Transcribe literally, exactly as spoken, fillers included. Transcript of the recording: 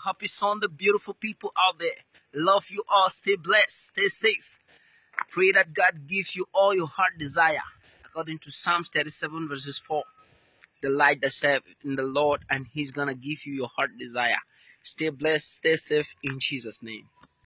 Happy Sunday, beautiful people out there. Love you all. Stay blessed. Stay safe. Pray that God gives you all your heart desire. According to Psalms thirty-seven verses four. Delight thyself in the Lord and he's going to give you your heart desire. Stay blessed. Stay safe in Jesus' name.